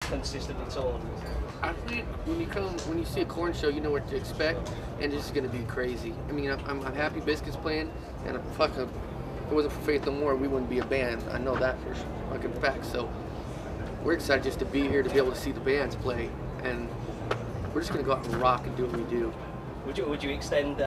consistently toured? I think when you see a Korn show, you know what to expect, and it's just gonna be crazy. I mean, I'm happy Biscuit's playing, and if it wasn't for Faith No More, we wouldn't be a band. I know that for fucking fact. So we're excited just to be here, to be able to see the bands play, and we're just gonna go out and rock and do what we do. Would you extend